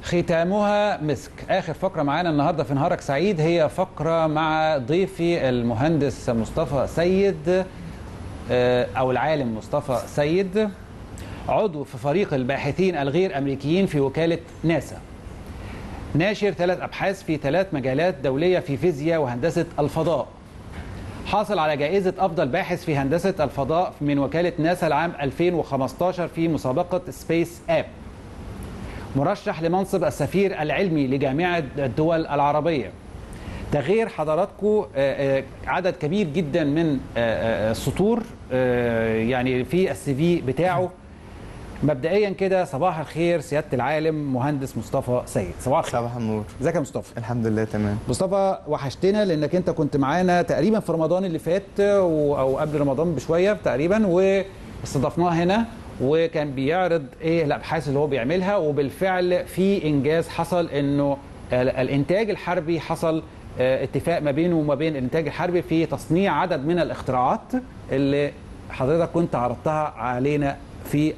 ختامها مسك. آخر فقرة معانا النهاردة في نهارك سعيد هي فقرة مع ضيفي المهندس مصطفى سيد أو العالم مصطفى سيد، عضو في فريق الباحثين الغير أمريكيين في وكالة ناسا، ناشر 3 أبحاث في 3 مجالات دولية في فيزياء وهندسة الفضاء. حاصل على جائزة أفضل باحث في هندسة الفضاء من وكالة ناسا العام 2015 في مسابقة سبيس آب. مرشح لمنصب السفير العلمي لجامعة الدول العربية. تغيير حضراتكم عدد كبير جدا من السطور يعني في السي في بتاعه. مبدئيا كده صباح الخير سيادة العالم مهندس مصطفى سيد. صباح الخير. صباح النور. ازيك يا مصطفى؟ الحمد لله تمام. مصطفى وحشتنا لانك انت كنت معانا تقريبا في رمضان اللي فات او قبل رمضان بشويه تقريبا، واستضفناه هنا وكان بيعرض ايه الابحاث اللي هو بيعملها، وبالفعل في انجاز حصل انه الانتاج الحربي حصل اتفاق ما بينه وما بين الانتاج الحربي في تصنيع عدد من الاختراعات اللي حضرتك كنت عرضتها علينا في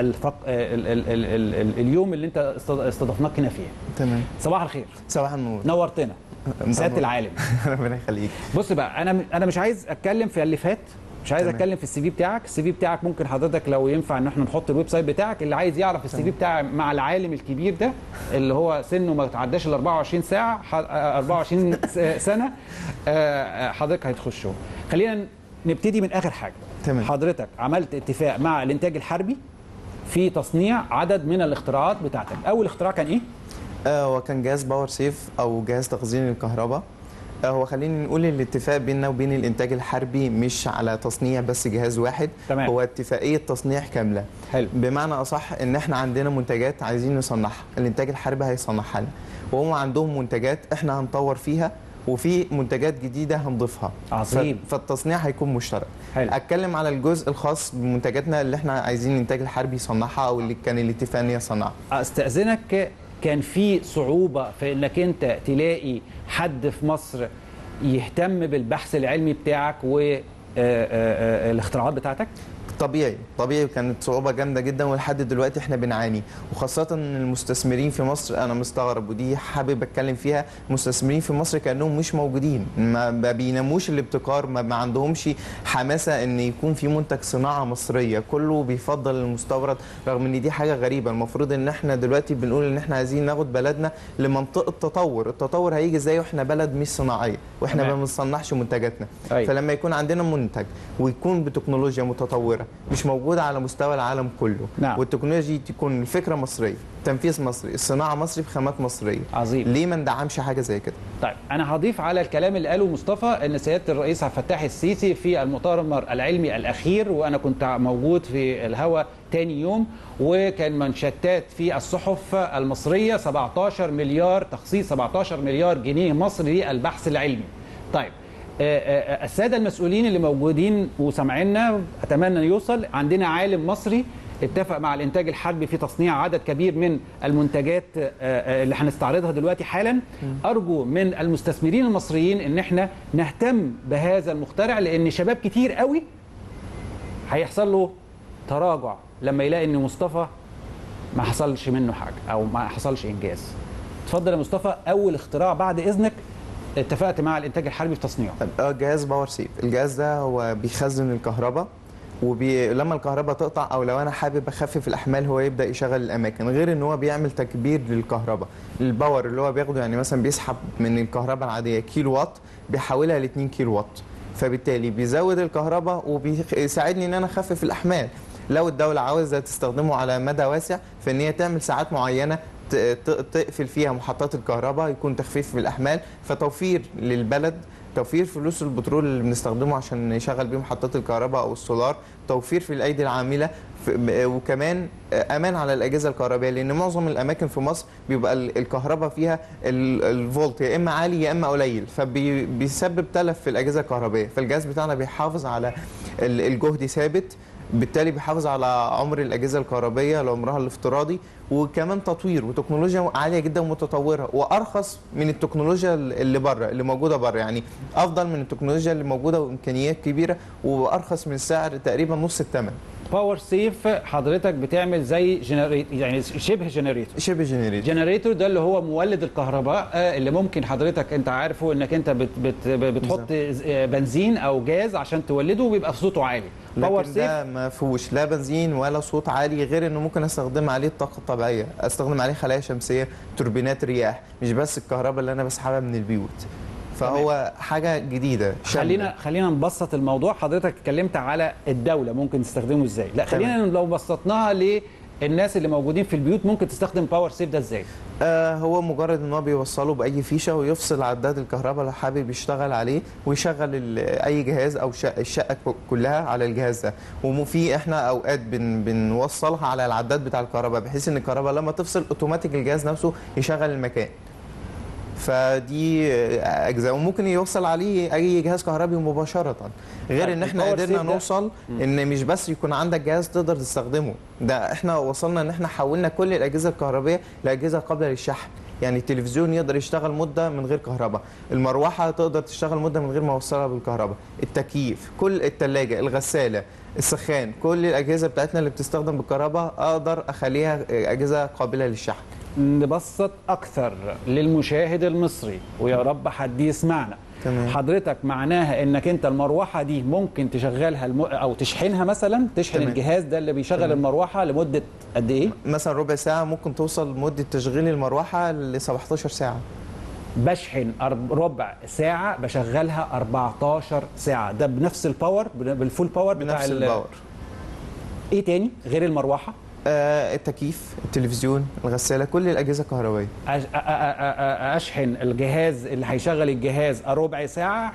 اليوم اللي انت استضفناك هنا فيه. تمام. صباح الخير. صباح النور. نورتنا سيادة العالم. ربنا يخليك. بص بقى، انا مش عايز اتكلم في اللي فات، مش عايز اتكلم في السي في بتاعك. السي في بتاعك ممكن حضرتك لو ينفع ان احنا نحط الويب سايت بتاعك، اللي عايز يعرف السي في بتاعي مع العالم الكبير ده اللي هو سنه ما تعداش ال 24 ساعه 24 سنه، حضرتك هتخشه. خلينا نبتدي من اخر حاجه. تمام. حضرتك عملت اتفاق مع الانتاج الحربي في تصنيع عدد من الاختراعات بتاعتك. اول اختراع كان ايه؟ هو كان جهاز باور سيف او جهاز تخزين الكهرباء. هو خلينا نقول الاتفاق بيننا وبين الانتاج الحربي مش على تصنيع بس جهاز واحد. تمام. هو اتفاقيه تصنيع كامله. حلو. بمعنى اصح ان احنا عندنا منتجات عايزين نصنعها، الانتاج الحربي هيصنعها لنا، وهم عندهم منتجات احنا هنطور فيها، وفي منتجات جديده هنضيفها. عظيم. فالتصنيع هيكون مشترك. حلو. اتكلم على الجزء الخاص بمنتجاتنا اللي احنا عايزين الانتاج الحربي يصنعها او اللي كان الاتفاق ان يصنعها. استاذنك، كان في صعوبه في انك انت تلاقي حد في مصر يهتم بالبحث العلمي بتاعك والاختراعات بتاعتك؟ طبيعي كانت صعوبة جامدة جدا، ولحد دلوقتي احنا بنعاني، وخاصة ان المستثمرين في مصر انا مستغرب، ودي حابب اتكلم فيها. المستثمرين في مصر كانهم مش موجودين، ما بينموش الابتكار، ما عندهمش حماسة ان يكون في منتج صناعة مصرية، كله بيفضل المستورد، رغم ان دي حاجة غريبة. المفروض ان احنا دلوقتي بنقول ان احنا عايزين ناخد بلدنا لمنطقة التطور هيجي ازاي واحنا بلد مش صناعية واحنا ما بنصنعش منتجاتنا. أيوة. فلما يكون عندنا منتج ويكون بتكنولوجيا متطورة مش موجودة على مستوى العالم كله. نعم. والتكنولوجيا تكون الفكرة مصرية، تنفيذ مصري، الصناعة مصري بخامات مصرية. عظيم. ليه ما ندعمش حاجة زي كده؟ طيب انا هضيف على الكلام اللي قاله مصطفى ان سيادة الرئيس عبد الفتاح السيسي في المؤتمر العلمي الاخير، وانا كنت موجود في الهواء تاني يوم، وكان منشطات في الصحف المصرية 17 مليار تخصيص 17 مليار جنيه مصري للبحث العلمي. طيب السادة المسؤولين اللي موجودين وسامعيننا أتمنى أن يوصل، عندنا عالم مصري اتفق مع الإنتاج الحربي في تصنيع عدد كبير من المنتجات اللي هنستعرضها دلوقتي حالا. أرجو من المستثمرين المصريين أن احنا نهتم بهذا المخترع، لأن شباب كتير قوي هيحصل له تراجع لما يلاقي أن مصطفى ما حصلش منه حاجة أو ما حصلش إنجاز. اتفضل يا مصطفى، أول اختراع بعد إذنك اتفقت مع الانتاج الحربي في تصنيعه. جهاز باور سيف. الجهاز ده هو بيخزن الكهرباء، ولما الكهرباء تقطع او لو انا حابب اخفف الاحمال هو يبدا يشغل الاماكن، غير ان هو بيعمل تكبير للكهرباء. الباور اللي هو بياخده يعني مثلا بيسحب من الكهرباء العاديه كيلو وات بيحولها ل 2 كيلو وات، فبالتالي بيزود الكهرباء وبيساعدني ان انا اخفف الاحمال. لو الدوله عاوزه تستخدمه على مدى واسع فان هي تعمل ساعات معينه تقفل فيها محطات الكهرباء، يكون تخفيف في الأحمال، فتوفير للبلد، توفير فلوس البترول اللي بنستخدمه عشان نشغل بيه محطات الكهرباء أو السولار، توفير في الأيدي العاملة، وكمان أمان على الأجهزة الكهربائية، لأن معظم الأماكن في مصر بيبقى الكهرباء فيها الفولت يا إما عالي يا إما قليل، فبيسبب تلف في الأجهزة الكهربائية. فالجهاز بتاعنا بيحافظ على الجهد ثابت، بالتالي بيحافظ على عمر الأجهزة الكهربائية لعمرها الافتراضي، وكمان تطوير وتكنولوجيا عالية جدا ومتطورة، وأرخص من التكنولوجيا اللي بره اللي موجودة بره، يعني أفضل من التكنولوجيا اللي موجودة وإمكانيات كبيرة، وأرخص من السعر تقريبا نص الثمن. باور سيف حضرتك بتعمل زي يعني شبه جنريتور. شبه جنريتور. جنريتور ده اللي هو مولد الكهرباء اللي ممكن حضرتك انت عارفه انك انت بتحط بنزين او جاز عشان تولده وبيبقى صوته عالي. باور لكن سيف ده ما فيهوش لا بنزين ولا صوت عالي، غير انه ممكن استخدم عليه الطاقه الطبيعيه، استخدم عليه خلايا شمسيه، توربينات رياح، مش بس الكهرباء اللي انا بسحبها من البيوت. فهو حاجه جديده شاملة. خلينا نبسط الموضوع. حضرتك اتكلمت على الدوله ممكن تستخدمه ازاي، لا خلينا لو بسطناها للناس اللي موجودين في البيوت ممكن تستخدم باور سيف ده ازاي؟ هو مجرد ان هو بيوصله باي فيشه ويفصل عداد الكهرباء لو حابب يشتغل عليه، ويشغل اي جهاز او الشقه كلها على الجهاز ده. وفي احنا اوقات بنوصلها على العداد بتاع الكهرباء، بحيث ان الكهرباء لما تفصل اوتوماتيك الجهاز نفسه يشغل المكان. فدي اجزاء، وممكن يوصل عليه اي جهاز كهربي مباشره. غير ان احنا قدرنا نوصل ان مش بس يكون عندك جهاز تقدر تستخدمه، ده احنا وصلنا ان احنا حولنا كل الاجهزه الكهربائيه لاجهزه قابله للشحن. يعني التلفزيون يقدر يشتغل مده من غير كهرباء، المروحه تقدر تشتغل مده من غير ما اوصلها بالكهرباء، التكييف، كل الثلاجه، الغساله، السخان، كل الاجهزه بتاعتنا اللي بتستخدم بالكهرباء اقدر اخليها اجهزه قابله للشحن. نبسط اكثر للمشاهد المصري ويا رب حد يسمعنا. تمام. حضرتك معناها انك انت المروحه دي ممكن تشغلها او تشحنها مثلا، تشحن تمام. الجهاز ده اللي بيشغل المروحه لمده قد ايه؟ مثلا ربع ساعه، ممكن توصل مده تشغيل المروحه ل 17 ساعه. بشحن ربع ساعه بشغلها 14 ساعه، ده بنفس الباور، بالفول باور بتاع بنفس الباور. ايه تاني غير المروحه؟ التكييف، التلفزيون، الغساله، كل الاجهزه الكهربائيه. اشحن الجهاز اللي هيشغل الجهاز ربع ساعه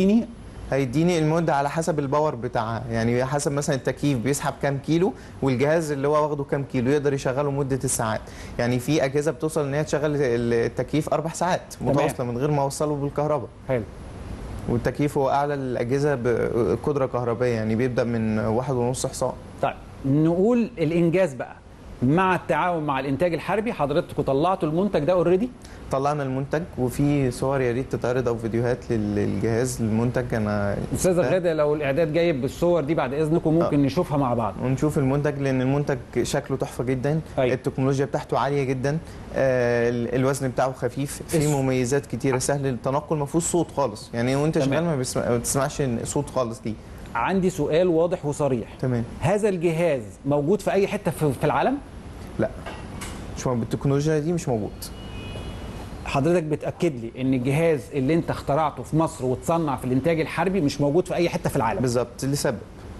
هيديني المده على حسب الباور بتاعها، يعني حسب مثلا التكييف بيسحب كام كيلو، والجهاز اللي هو واخده كام كيلو يقدر يشغله مده الساعات. يعني في اجهزه بتوصل ان هي تشغل التكييف 4 ساعات متواصله من غير ما اوصله بالكهرباء. حلو. والتكييف هو اعلى الاجهزه بقدره كهربائيه، يعني بيبدا من 1.5 حصان. طيب نقول الانجاز بقى مع التعاون مع الانتاج الحربي، حضرتكم طلعتوا المنتج ده اوريدي؟ طلعنا المنتج، وفي صور يا ريت تتعرض او فيديوهات للجهاز المنتج. انا استاذه غاده لو الاعداد جايب بالصور دي بعد اذنكم ممكن نشوفها مع بعض ونشوف المنتج، لان المنتج شكله تحفه جدا. التكنولوجيا بتاعته عاليه جدا، الوزن بتاعه خفيف، فيه مميزات كتيره، سهل التنقل، ما فيهوش صوت خالص، يعني وانت شغال ما بتسمعش صوت خالص ليه. عندي سؤال واضح وصريح. تمام. هذا الجهاز موجود في اي حته في العالم؟ لا، مش موجود، بالتكنولوجيا دي مش موجود. حضرتك بتاكد لي ان الجهاز اللي انت اخترعته في مصر وتصنع في الانتاج الحربي مش موجود في اي حته في العالم؟ بالظبط، لسبب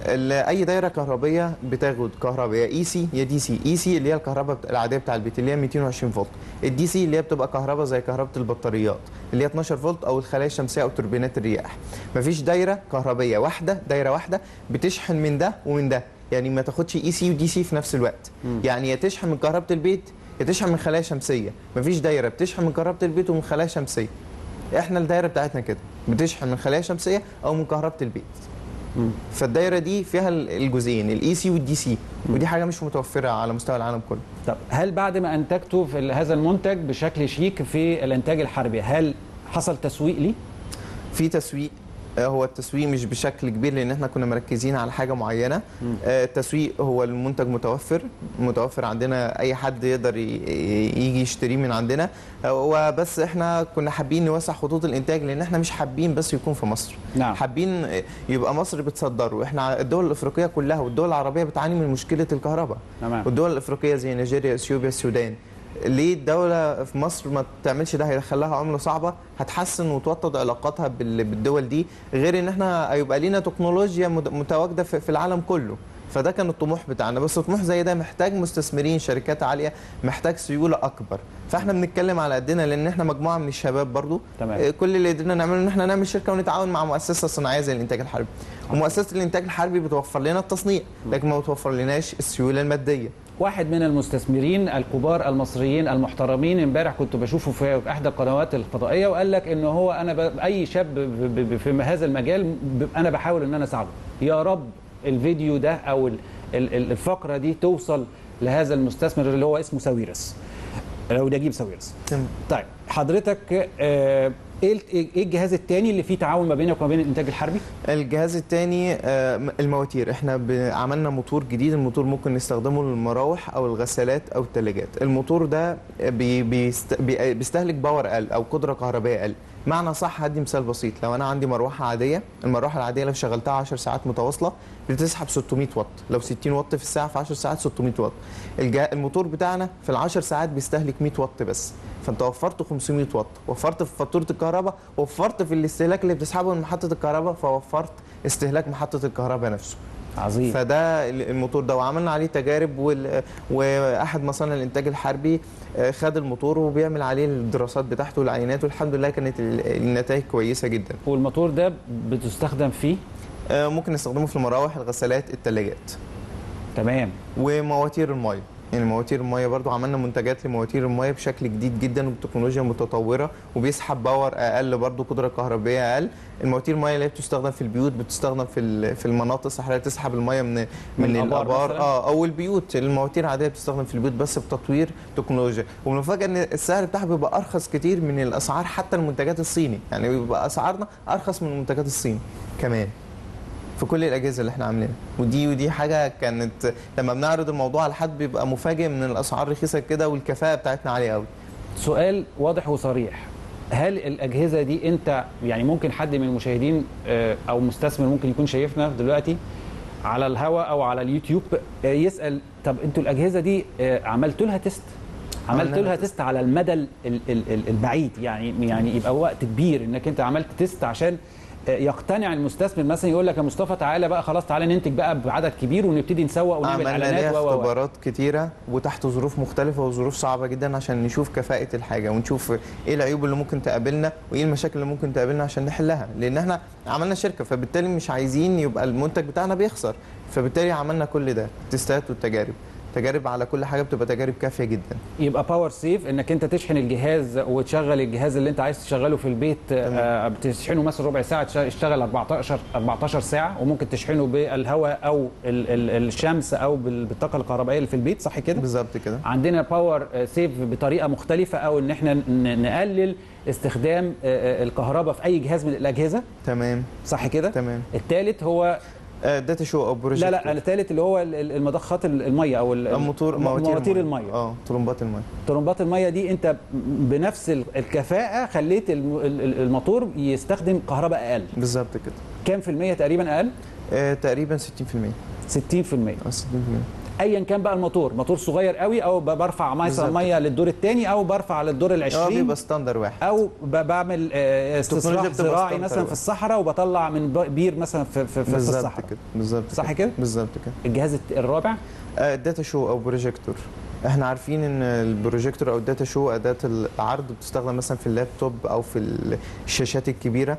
اي دايره كهربيه بتاخد كهرباء يا اي سي يا دي سي. اي سي اللي هي الكهرباء العاديه بتاع البيت اللي هي 220 فولت، الدي سي اللي هي بتبقى كهرباء زي كهرباء البطاريات اللي هي 12 فولت او الخلايا الشمسيه او توربينات الرياح. مفيش دايره كهربيه واحده، دايره واحده بتشحن من ده ومن ده، يعني ما تاخدش اي سي ودي سي في نفس الوقت. يعني يا تشحن من كهرباء البيت يا تشحن من خلايا شمسيه، مفيش دايره بتشحن من كهرباء البيت ومن خلايا شمسيه. احنا الدايره بتاعتنا كده بتشحن من خلايا شمسيه او من كهرباء البيت. فالدايره دي فيها الجزئين، الاي سي والدي سي، ودي حاجه مش متوفره على مستوى العالم كله. طب هل بعد ما انتجتوا في هذا المنتج بشكل شيك في الانتاج الحربي هل حصل تسويق ليه؟ في تسويق، هو التسويق مش بشكل كبير لان احنا كنا مركزين على حاجه معينه. التسويق هو المنتج متوفر عندنا، اي حد يقدر يجي يشتريه من عندنا، وبس احنا كنا حابين نوسع خطوط الانتاج لان احنا مش حابين بس يكون في مصر. نعم. حابين يبقى مصر بتصدره. احنا الدول الافريقيه كلها والدول العربيه بتعاني من مشكله الكهرباء. نعم. والدول الافريقيه زي نيجيريا، اثيوبيا، السودان، ليه الدولة في مصر ما تعملش ده؟ هيدخلها عملة صعبة، هتحسن وتوطد علاقاتها بالدول دي، غير ان احنا هيبقى لينا تكنولوجيا متواجدة في العالم كله. فده كان الطموح بتاعنا، بس الطموح زي ده محتاج مستثمرين، شركات عالية، محتاج سيولة أكبر. فاحنا بنتكلم على قدنا لان احنا مجموعة من الشباب برضو. تمام. كل اللي قدرنا نعمله ان احنا نعمل شركة ونتعاون مع مؤسسة صناعية زي الانتاج الحربي. ومؤسسة الانتاج الحربي بتوفر لنا التصنيع لكن ما بتوفر لناش السيولة المادية. واحد من المستثمرين الكبار المصريين المحترمين امبارح كنت بشوفه في احدى القنوات الفضائيه وقال لك ان هو انا اي شاب في هذا المجال انا بحاول ان انا اساعده. يا رب الفيديو ده او الفقره دي توصل لهذا المستثمر اللي هو اسمه ساويرس، لو نجيب ساويرس. طيب حضرتك ايه الجهاز الثاني اللي فيه تعاون ما بينك وما بين الانتاج الحربي؟ الجهاز الثاني المواتير. احنا عملنا موتور جديد. الموتور ممكن نستخدمه للمراوح او الغسالات او الثلاجات. الموتور ده بيستهلك باور اقل او قدره كهربائيه اقل. معنى صح، هدي مثال بسيط. لو انا عندي مروحه عاديه، المروحه العاديه لو شغلتها 10 ساعات متواصله بتسحب 600 واط. لو 60 واط في الساعه في 10 ساعات 600 واط. الموتور بتاعنا في ال 10 ساعات بيستهلك 100 واط بس. فانت وفرت 500 واط، وفرت في فاتوره الكهرباء، وفرت في الاستهلاك اللي بتسحبه من محطه الكهرباء، فوفرت استهلاك محطه الكهرباء نفسه. عظيم. فده الموتور ده، وعملنا عليه تجارب، واحد مصانع الانتاج الحربي خد الموتور وبيعمل عليه الدراسات بتاعته والعينات، والحمد لله كانت النتائج كويسه جدا. والموتور ده بتستخدم فيه؟ ممكن نستخدمه في المراوح، الغسالات، الثلاجات. تمام. ومواتير الميه، يعني مواتير الميه برضو عملنا منتجات لمواتير الميه بشكل جديد جدا وبتكنولوجيا متطوره، وبيسحب باور اقل برضو، قدره كهربائيه اقل. المواتير الميه اللي بتستخدم في البيوت، بتستخدم في المناطق الصحراويه، تسحب الميه من الابار او البيوت. المواتير العاديه بتستخدم في البيوت بس بتطوير تكنولوجيا. والمفاجاه ان السعر بتاعها بيبقى ارخص كتير من الاسعار حتى المنتجات الصيني، يعني بيبقى اسعارنا ارخص من المنتجات الصيني كمان في كل الاجهزه اللي احنا عاملينها. ودي حاجه كانت لما بنعرض الموضوع على حد بيبقى مفاجئ من الاسعار رخيصه كده، والكفاءه بتاعتنا عاليه قوي. سؤال واضح وصريح، هل الاجهزه دي انت يعني ممكن حد من المشاهدين او مستثمر ممكن يكون شايفنا دلوقتي على الهواء او على اليوتيوب يسال طب انتوا الاجهزه دي عملتوا لها تيست؟ عملتوا لها تيست على المدى البعيد، يعني يبقى وقت كبير انك انت عملت تيست عشان يقتنع المستثمر مثلا، يقول لك يا مصطفى تعالى بقى خلاص، تعالى ننتج بقى بعدد كبير ونبتدي نسوق ونعمل اعلانات. عملنا اختبارات كتيره وتحت ظروف مختلفه وظروف صعبه جدا عشان نشوف كفاءه الحاجه، ونشوف ايه العيوب اللي ممكن تقابلنا وايه المشاكل اللي ممكن تقابلنا عشان نحلها. لان احنا عملنا شركه، فبالتالي مش عايزين يبقى المنتج بتاعنا بيخسر، فبالتالي عملنا كل ده، التستات والتجارب. تجارب على كل حاجه بتبقى تجارب كافيه جدا. يبقى باور سيف، انك انت تشحن الجهاز وتشغل الجهاز اللي انت عايز تشغله في البيت، بتشحنه مثلا ربع ساعه تشتغل 14 ساعه، وممكن تشحنه بالهواء او الشمس او بالطاقه الكهربائيه اللي في البيت، صح كده؟ بالظبط كده. عندنا باور سيف بطريقه مختلفه، او ان احنا نقلل استخدام الكهرباء في اي جهاز من الاجهزه. تمام. صح كده؟ تمام. الثالث هو داتا شو او بروجيكت. لا الثالث اللي هو المضخات الميه او مواتير الميه. طرمبات الميه. طرمبات الميه دي انت بنفس الكفاءه خليت الموتور يستخدم كهرباء اقل. بالظبط كده. كام في المية تقريبا اقل؟ تقريبا 60%. 60%. 60%. ايا كان بقى موتور صغير قوي، او برفع مثلا ميه للدور الثاني، او برفع للدور ال20، بيبقى ستاندر واحد، او بعمل استصلاح زراعي مثلا في الصحراء وبطلع من بير مثلا في الصحراء. بالظبط. صح كده؟ بالظبط كده. الجهاز الرابع الداتا شو او بروجيكتور. احنا عارفين ان البروجيكتور او الداتا شو اداه العرض بتستخدم مثلا في اللابتوب او في الشاشات الكبيره.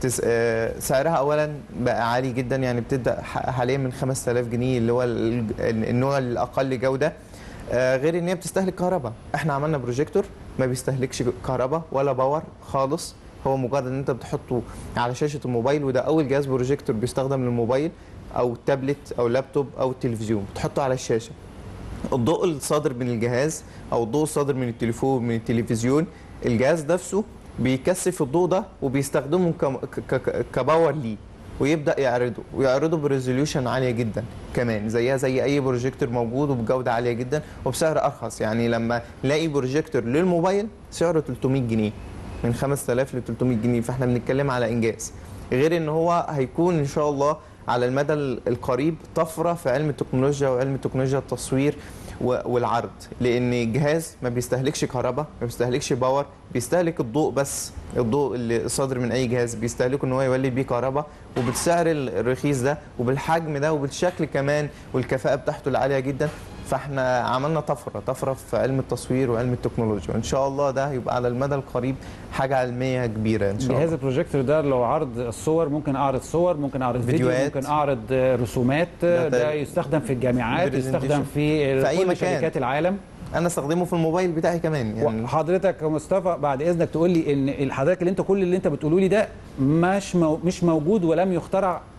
سعرها اولا بقى عالي جدا، يعني بتبدا حاليا من 5000 جنيه اللي هو النوع الاقل جوده. غير ان هي بتستهلك كهرباء. احنا عملنا بروجيكتور ما بيستهلكش كهرباء ولا باور خالص، هو مجرد ان انت بتحطه على شاشه الموبايل، وده اول جهاز بروجيكتور بيستخدم للموبايل او التابلت او اللابتوب او التلفزيون، بتحطه على الشاشه. الضوء الصادر من الجهاز او الضوء الصادر من التليفون من التلفزيون، الجهاز نفسه بيكثف الضوء ده وبيستخدمه كباور ليه، ويبدا ويعرضه بريزوليوشن عاليه جدا كمان، زيها زي اي بروجيكتور موجود وبجوده عاليه جدا وبسعر ارخص. يعني لما نلاقي بروجيكتور للموبايل سعره 300 جنيه، من 5000 ل 300 جنيه، فاحنا بنتكلم على انجاز. غير ان هو هيكون ان شاء الله على المدى القريب طفره في علم التكنولوجيا وعلم تكنولوجيا التصوير والعرض، لان الجهاز ما بيستهلكش كهرباء، ما بيستهلكش باور، بيستهلك الضوء بس. الضوء اللي صادر من اي جهاز بيستهلكه ان هو يولد بيه كهرباء، وبالسعر الرخيص ده وبالحجم ده وبالشكل كمان، والكفاءه بتاعته العاليه جدا. فاحنا عملنا طفره في علم التصوير وعلم التكنولوجيا، وان شاء الله ده هيبقى على المدى القريب حاجه علميه كبيره ان شاء الله. جهاز البروجيكتور ده لو عرض الصور، ممكن اعرض صور، ممكن اعرض فيديو، ممكن اعرض رسومات. ده يستخدم في الجامعات، يستخدم في اي مكان، شركات العالم. انا استخدمه في الموبايل بتاعي كمان. يعني حضرتك يا مصطفى بعد اذنك تقول لي ان حضرتك كل اللي انت بتقوله لي ده مش موجود ولم يخترع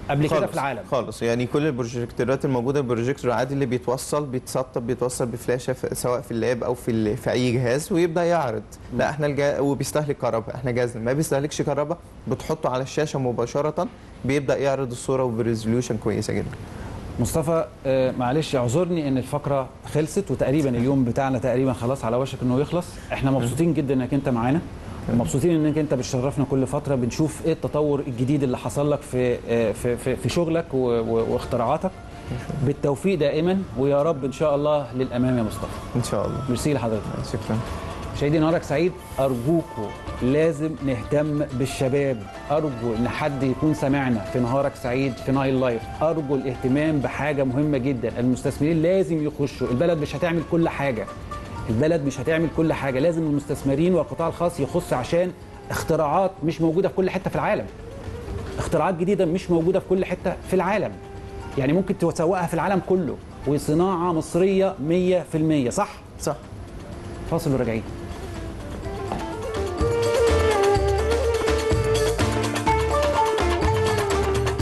قبل كده في العالم خالص. يعني كل البروجيكتورات الموجوده، البروجيكتور العادي اللي بيتسطب بيتوصل بفلاشه سواء في اللاب او في اي جهاز ويبدا يعرض. لا احنا وبيستهلك كهرباء. احنا جهازنا ما بيستهلكش كهرباء، بتحطه على الشاشه مباشره بيبدا يعرض الصوره وبريزوليوشن كويسه جدا. مصطفى معلش اعذرني ان الفقره خلصت وتقريبا اليوم بتاعنا تقريبا خلاص على وشك انه يخلص. احنا مبسوطين جدا انك انت معانا، ومبسوطين انك انت بتشرفنا كل فتره، بنشوف ايه التطور الجديد اللي حصل لك في شغلك واختراعاتك. بالتوفيق دائما، ويا رب ان شاء الله للامام يا مصطفى. ان شاء الله. ميرسي لحضرتك. شكرا. مشاهدي نهارك سعيد، ارجوكم لازم نهتم بالشباب. ارجو ان حد يكون سمعنا في نهارك سعيد في نايل لايف، ارجو الاهتمام بحاجه مهمه جدا. المستثمرين لازم يخشوا، البلد مش هتعمل كل حاجه، البلد مش هتعمل كل حاجه، لازم المستثمرين والقطاع الخاص يخص، عشان اختراعات مش موجوده في كل حته في العالم، اختراعات جديده مش موجوده في كل حته في العالم، يعني ممكن تسوقها في العالم كله، وصناعه مصريه 100%. صح؟ صح. فاصل وراجعين.